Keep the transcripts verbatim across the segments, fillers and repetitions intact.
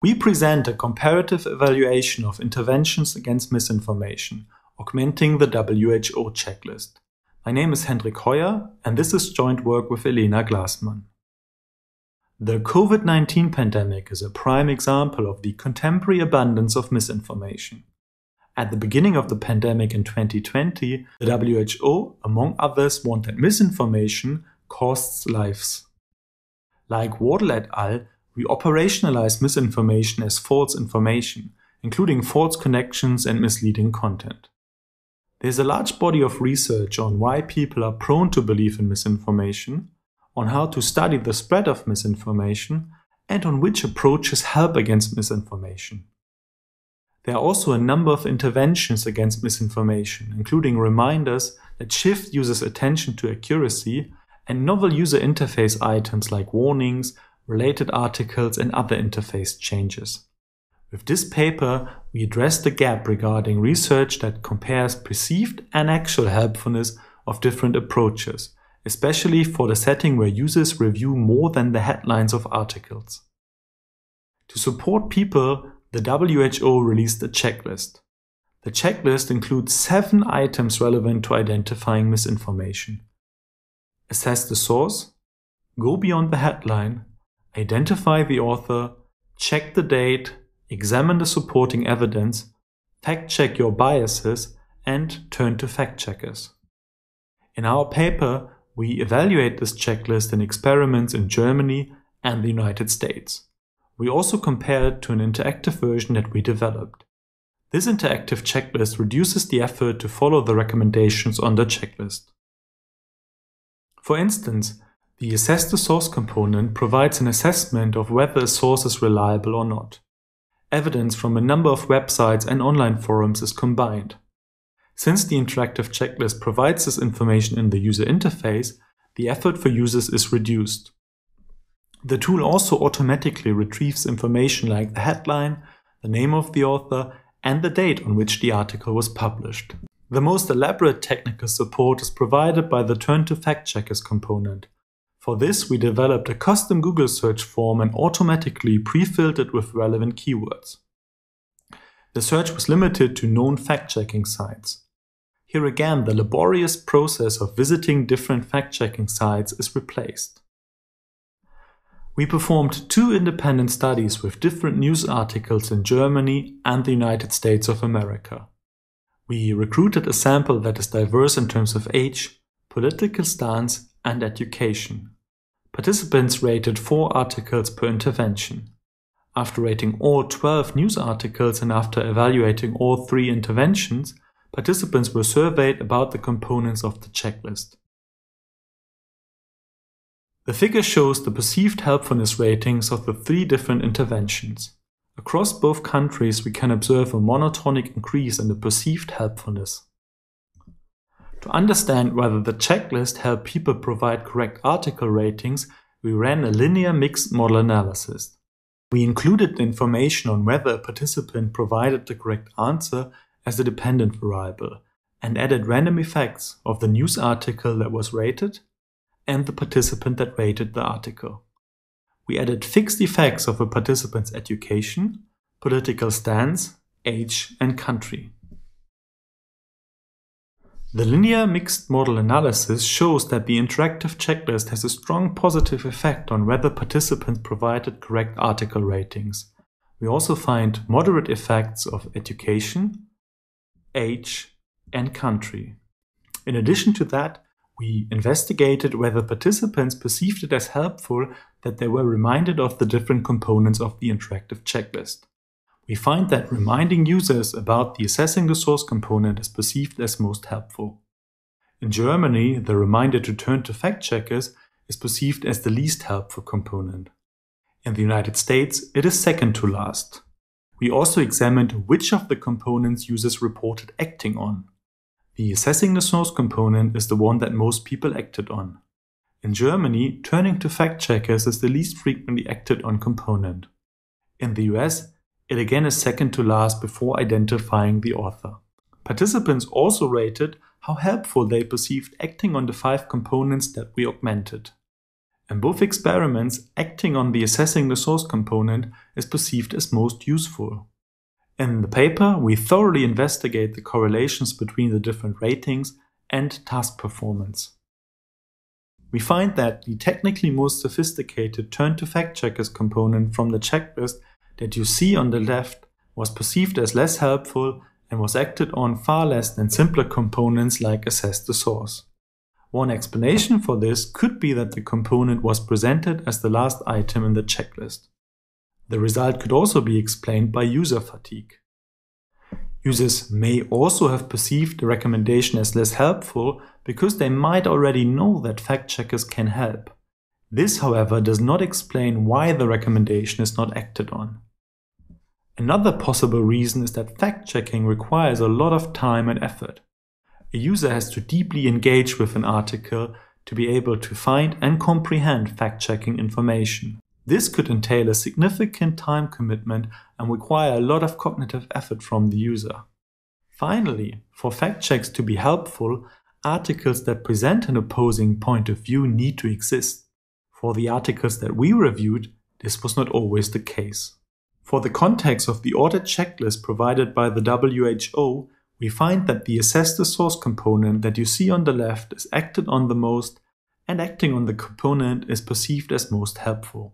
We present a comparative evaluation of interventions against misinformation, augmenting the W H O checklist. My name is Hendrik Heuer, and this is joint work with Elena Glassman. The COVID nineteen pandemic is a prime example of the contemporary abundance of misinformation. At the beginning of the pandemic in twenty twenty, the W H O, among others, warned that misinformation costs lives. Like Wardle et al., we operationalize misinformation as false information, including false connections and misleading content. There's a large body of research on why people are prone to believe in misinformation, on how to study the spread of misinformation, and on which approaches help against misinformation. There are also a number of interventions against misinformation, including reminders that shift users' attention to accuracy and novel user interface items like warnings, related articles, and other interface changes. With this paper, we address the gap regarding research that compares perceived and actual helpfulness of different approaches, especially for the setting where users review more than the headlines of articles. To support people, the W H O released a checklist. The checklist includes seven items relevant to identifying misinformation. Assess the source, go beyond the headline, identify the author, check the date, examine the supporting evidence, fact-check your biases, and turn to fact-checkers. In our paper, we evaluate this checklist in experiments in Germany and the United States. We also compare it to an interactive version that we developed. This interactive checklist reduces the effort to follow the recommendations on the checklist. For instance, the Assess the Source component provides an assessment of whether a source is reliable or not. Evidence from a number of websites and online forums is combined. Since the interactive checklist provides this information in the user interface, the effort for users is reduced. The tool also automatically retrieves information like the headline, the name of the author, and the date on which the article was published. The most elaborate technical support is provided by the Turn to Fact Checkers component. For this, we developed a custom Google search form and automatically pre-filtered with relevant keywords. The search was limited to known fact-checking sites. Here again, the laborious process of visiting different fact-checking sites is replaced. We performed two independent studies with different news articles in Germany and the United States of America. We recruited a sample that is diverse in terms of age, political stance, and education. Participants rated four articles per intervention. After rating all twelve news articles and after evaluating all three interventions, participants were surveyed about the components of the checklist. The figure shows the perceived helpfulness ratings of the three different interventions. Across both countries, we can observe a monotonic increase in the perceived helpfulness. To understand whether the checklist helped people provide correct article ratings, we ran a linear mixed model analysis. We included the information on whether a participant provided the correct answer as a dependent variable and added random effects of the news article that was rated and the participant that rated the article. We added fixed effects of a participant's education, political stance, age, and country. The linear mixed model analysis shows that the interactive checklist has a strong positive effect on whether participants provided correct article ratings. We also find moderate effects of education, age, and country. In addition to that, we investigated whether participants perceived it as helpful that they were reminded of the different components of the interactive checklist. We find that reminding users about the Assessing the Source component is perceived as most helpful. In Germany, the reminder to turn to fact-checkers is perceived as the least helpful component. In the United States, it is second to last. We also examined which of the components users reported acting on. The Assessing the Source component is the one that most people acted on. In Germany, turning to fact-checkers is the least frequently acted on component. In the U S, it again is second to last before identifying the author. Participants also rated how helpful they perceived acting on the five components that we augmented. In both experiments, acting on the assessing the source component is perceived as most useful. In the paper, we thoroughly investigate the correlations between the different ratings and task performance. We find that the technically most sophisticated turn to fact checkers component from the checklist that you see on the left was perceived as less helpful and was acted on far less than simpler components like assess the source. One explanation for this could be that the component was presented as the last item in the checklist. The result could also be explained by user fatigue. Users may also have perceived the recommendation as less helpful because they might already know that fact checkers can help. This, however, does not explain why the recommendation is not acted on. Another possible reason is that fact-checking requires a lot of time and effort. A user has to deeply engage with an article to be able to find and comprehend fact-checking information. This could entail a significant time commitment and require a lot of cognitive effort from the user. Finally, for fact checks to be helpful, articles that present an opposing point of view need to exist. For the articles that we reviewed, this was not always the case. For the context of the audit checklist provided by the W H O, we find that the assess the source component that you see on the left is acted on the most, and acting on the component is perceived as most helpful.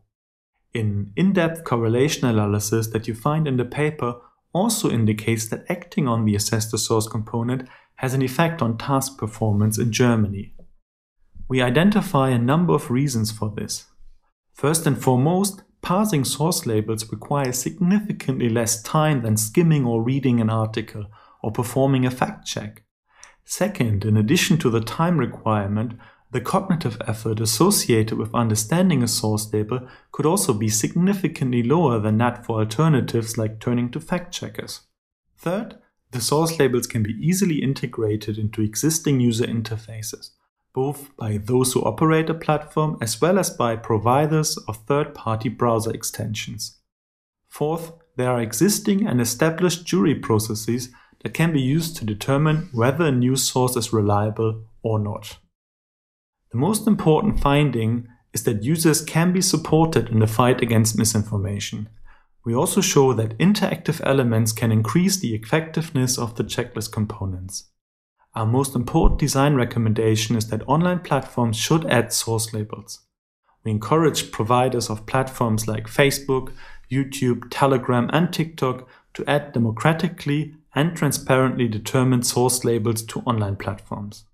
In in-depth correlation analysis that you find in the paper also indicates that acting on the assess the source component has an effect on task performance in Germany. We identify a number of reasons for this. First and foremost, parsing source labels requires significantly less time than skimming or reading an article or performing a fact check. Second, in addition to the time requirement, the cognitive effort associated with understanding a source label could also be significantly lower than that for alternatives like turning to fact checkers. Third, the source labels can be easily integrated into existing user interfaces, both by those who operate a platform as well as by providers of third-party browser extensions. Fourth, there are existing and established jury processes that can be used to determine whether a news source is reliable or not. The most important finding is that users can be supported in the fight against misinformation. We also show that interactive elements can increase the effectiveness of the checklist components. Our most important design recommendation is that online platforms should add source labels. We encourage providers of platforms like Facebook, YouTube, Telegram, and TikTok to add democratically and transparently determined source labels to online platforms.